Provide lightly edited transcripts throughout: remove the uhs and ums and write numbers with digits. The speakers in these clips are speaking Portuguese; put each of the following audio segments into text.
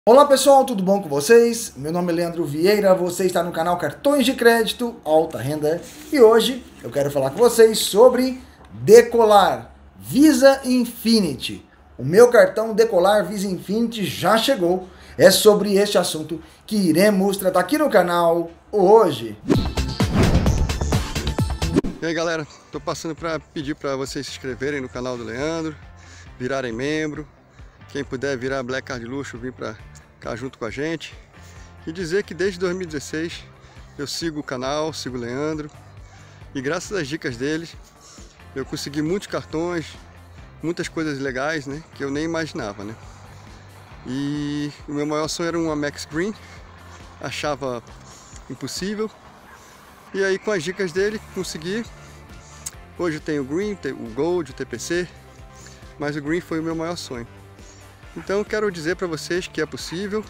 Olá pessoal, tudo bom com vocês? Meu nome é Leandro Vieira, você está no canal Cartões de Crédito Alta Renda e hoje eu quero falar com vocês sobre Decolar Visa Infinity. O meu cartão Decolar Visa Infinity já chegou. É sobre este assunto que iremos tratar aqui no canal hoje. E aí galera, tô passando para pedir para vocês se inscreverem no canal do Leandro, virarem membro. Quem puder virar Black Card Luxo, vir para cá junto com a gente. E dizer que desde 2016 eu sigo o canal, sigo o Leandro. E graças às dicas dele, eu consegui muitos cartões, muitas coisas legais, né, que eu nem imaginava, né. E o meu maior sonho era um Amex Green, achava impossível. E aí com as dicas dele consegui. Hoje tem o Green, o Gold, o TPC, mas o Green foi o meu maior sonho. Então quero dizer para vocês que é possível,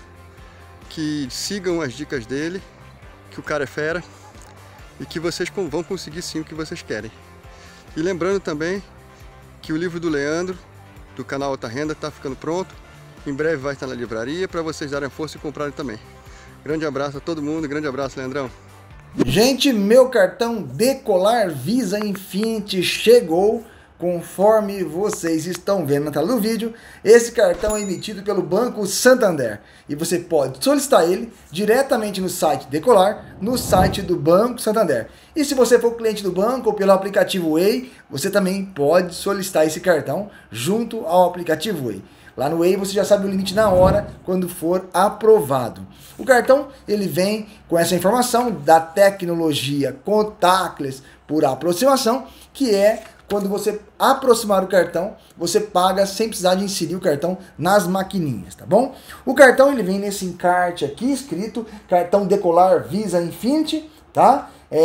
que sigam as dicas dele, que o cara é fera e que vocês vão conseguir sim o que vocês querem. E lembrando também que o livro do Leandro, do canal Alta Renda, está ficando pronto. Em breve vai estar na livraria para vocês darem força e comprarem também. Grande abraço a todo mundo, grande abraço, Leandrão. Gente, meu cartão Decolar Visa Infinity chegou. Conforme vocês estão vendo na tela do vídeo, esse cartão é emitido pelo Banco Santander e você pode solicitar ele diretamente no site Decolar, no site do Banco Santander. E se você for cliente do banco ou pelo aplicativo Way, você também pode solicitar esse cartão junto ao aplicativo Way. Lá no Way você já sabe o limite na hora quando for aprovado. O cartão ele vem com essa informação da tecnologia contactless por aproximação, que é quando você aproximar o cartão, você paga sem precisar de inserir o cartão nas maquininhas, tá bom? O cartão ele vem nesse encarte aqui escrito cartão Decolar Visa Infinity, tá?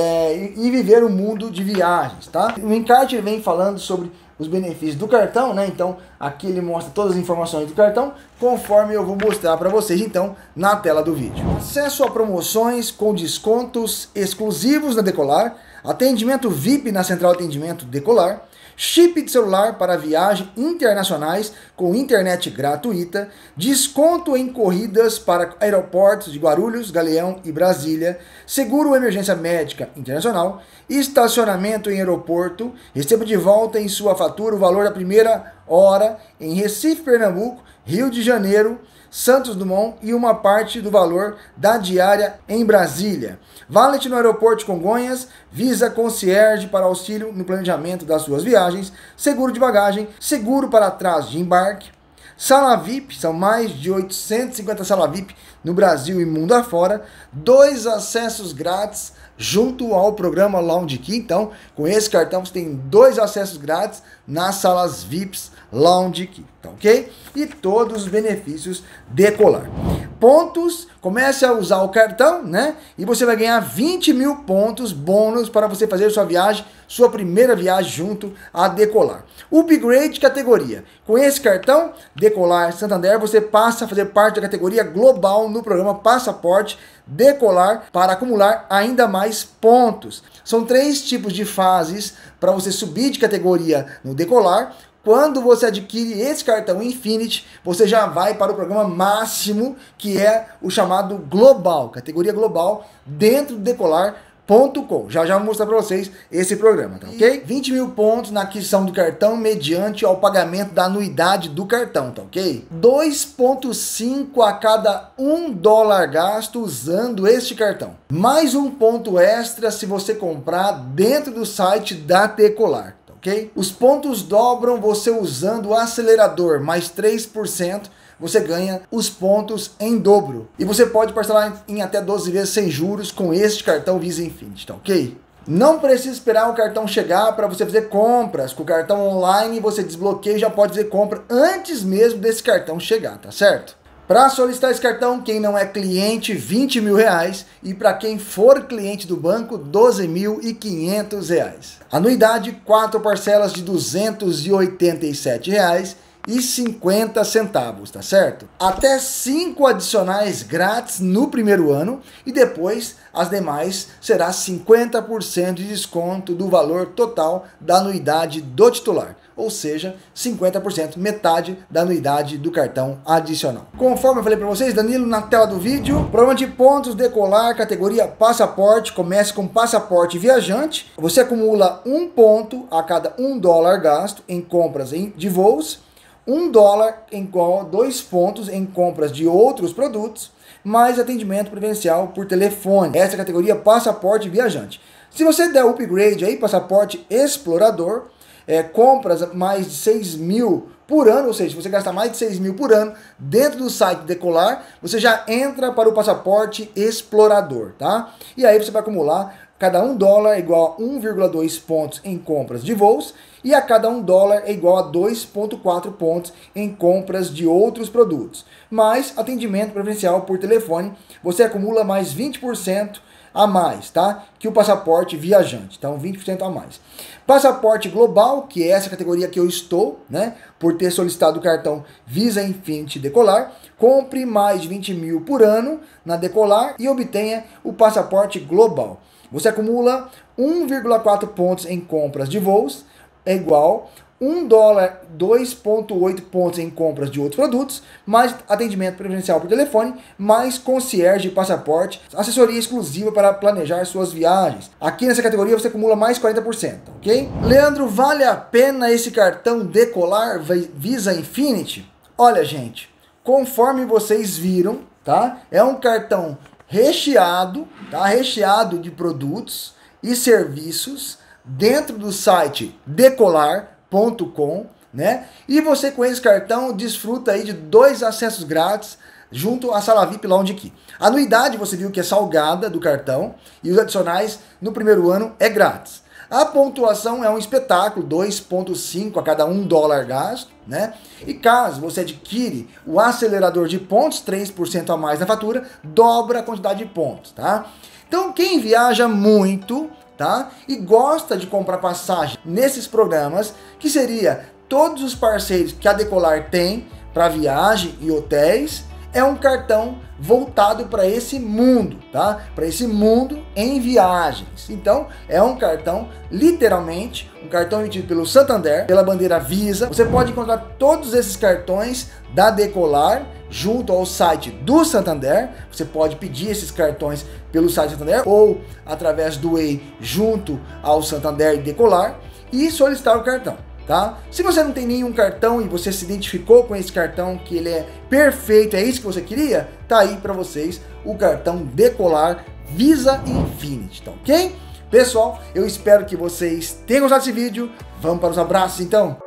E viver o mundo de viagens, tá? O encarte ele vem falando sobre os benefícios do cartão, né? Então aqui ele mostra todas as informações do cartão, conforme eu vou mostrar para vocês então na tela do vídeo. Acesso a promoções com descontos exclusivos na Decolar, atendimento VIP na central de atendimento Decolar, chip de celular para viagens internacionais com internet gratuita, desconto em corridas para aeroportos de Guarulhos, Galeão e Brasília, seguro emergência médica internacional, estacionamento em aeroporto, receba de volta em sua fatura o valor da primeira hora em Recife, Pernambuco, Rio de Janeiro, Santos Dumont e uma parte do valor da diária em Brasília. Valet no aeroporto de Congonhas, Visa Concierge para auxílio no planejamento das suas viagens, seguro de bagagem, seguro para atraso de embarque, sala VIP, são mais de 850 salas VIP no Brasil e mundo afora, 2 acessos grátis junto ao programa Lounge Key. Então, com esse cartão você tem 2 acessos grátis nas salas VIPs Lounge Key, tá ok? E todos os benefícios Decolar. Pontos, comece a usar o cartão, né? E você vai ganhar 20 mil pontos bônus para você fazer sua viagem, sua primeira viagem junto a Decolar. Upgrade de categoria. Com esse cartão Decolar Santander, você passa a fazer parte da categoria global no programa Passaporte Decolar para acumular ainda mais pontos. São 3 tipos de fases para você subir de categoria no Decolar. Quando você adquire esse cartão Infinity, você já vai para o programa máximo, que é o chamado Global, categoria Global, dentro do Decolar.com. Já vou mostrar para vocês esse programa, tá ok? 20 mil pontos na aquisição do cartão mediante ao pagamento da anuidade do cartão, tá ok? 2,5 a cada $1 gasto usando este cartão. Mais um ponto extra se você comprar dentro do site da Decolar. Okay? Os pontos dobram você usando o acelerador, mais 3%, você ganha os pontos em dobro. E você pode parcelar em até 12 vezes sem juros com este cartão Visa Infinity, tá ok? Não precisa esperar o cartão chegar para você fazer compras. Com o cartão online você desbloqueia e já pode fazer compra antes mesmo desse cartão chegar, tá certo? Para solicitar esse cartão, quem não é cliente, R$20 mil, e para quem for cliente do banco, R$12.500. Anuidade, 4 parcelas de R$287 R$1,50, tá certo? Até 5 adicionais grátis no primeiro ano e depois as demais será 50% de desconto do valor total da anuidade do titular. Ou seja, 50%, metade da anuidade do cartão adicional. Conforme eu falei para vocês, Danilo, na tela do vídeo, programa de pontos Decolar, categoria passaporte, comece com passaporte viajante. Você acumula 1 ponto a cada $1 gasto em compras de voos, $1 igual a 2 pontos em compras de outros produtos, mais atendimento preferencial por telefone. Essa é a categoria passaporte viajante. Se você der upgrade aí, passaporte explorador, compras mais de 6 mil por ano, ou seja, se você gastar mais de 6 mil por ano dentro do site Decolar, você já entra para o passaporte explorador, tá? E aí você vai acumular cada $1 é igual a 1,2 pontos em compras de voos e a cada $1 é igual a 2,4 pontos em compras de outros produtos. Mais atendimento preferencial por telefone, você acumula mais 20% a mais, tá? Que o passaporte viajante, então 20% a mais. Passaporte global, que é essa categoria que eu estou, né? Por ter solicitado o cartão Visa Infinity Decolar, compre mais de 20 mil por ano na Decolar e obtenha o passaporte global. Você acumula 1,4 pontos em compras de voos, é igual $1, 2,8 pontos em compras de outros produtos, mais atendimento preferencial por telefone, mais concierge de passaporte, assessoria exclusiva para planejar suas viagens. Aqui nessa categoria você acumula mais 40%, ok? Leandro, vale a pena esse cartão Decolar Visa Infinity? Olha, gente, conforme vocês viram, tá? É um cartão recheado, tá? Recheado de produtos e serviços dentro do site decolar.com, né? E você com esse cartão desfruta aí de 2 acessos grátis junto à sala VIP Lounge aqui. A anuidade você viu que é salgada do cartão e os adicionais no primeiro ano é grátis. A pontuação é um espetáculo, 2,5 a cada $1 gasto, né? E caso você adquire o acelerador de pontos, 3% a mais na fatura, dobra a quantidade de pontos, tá? Então quem viaja muito, tá? E gosta de comprar passagem nesses programas, que seria todos os parceiros que a Decolar tem para viagem e hotéis, é um cartão voltado para esse mundo, tá? Para esse mundo em viagens. Então, é um cartão, literalmente, um cartão emitido pelo Santander, pela bandeira Visa. Você pode encontrar todos esses cartões da Decolar junto ao site do Santander. Você pode pedir esses cartões pelo site do Santander ou através do Way junto ao Santander e Decolar e solicitar o cartão. Tá? Se você não tem nenhum cartão e você se identificou com esse cartão, que ele é perfeito, é isso que você queria, tá aí para vocês o cartão Decolar Visa Infinity, tá ok? Pessoal, eu espero que vocês tenham gostado desse vídeo. Vamos para os abraços então.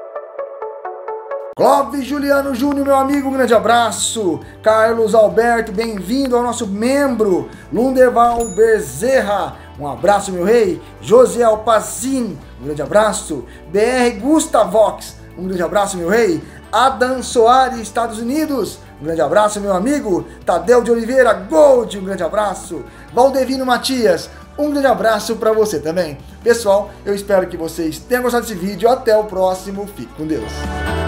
Clóvis Juliano Júnior, meu amigo, um grande abraço. Carlos Alberto, bem-vindo ao nosso membro. Lunderval Bezerra, um abraço, meu rei. José Alpacin, um grande abraço. BR Gustavox, um grande abraço, meu rei. Adam Soares, Estados Unidos, um grande abraço, meu amigo. Tadeu de Oliveira Gold, um grande abraço. Valdevino Matias, um grande abraço para você também. Pessoal, eu espero que vocês tenham gostado desse vídeo. Até o próximo. Fique com Deus.